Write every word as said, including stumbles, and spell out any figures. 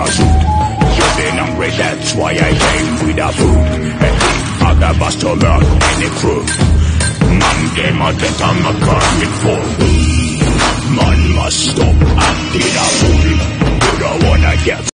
a suit. You've been hungry, that's why I came with a food. Hey, I got bust to learn any crew. Man, game a death, I'm a coming for. Man must stop acting a fool. You don't wanna get